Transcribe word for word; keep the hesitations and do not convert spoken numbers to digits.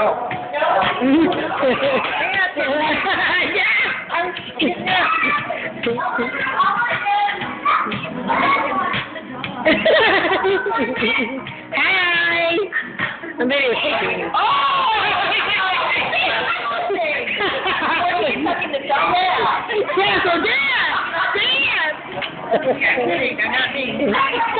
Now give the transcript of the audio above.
Oh. Hi! I'm very happy. Oh! Yeah, so dance! Dance! Yeah, not me.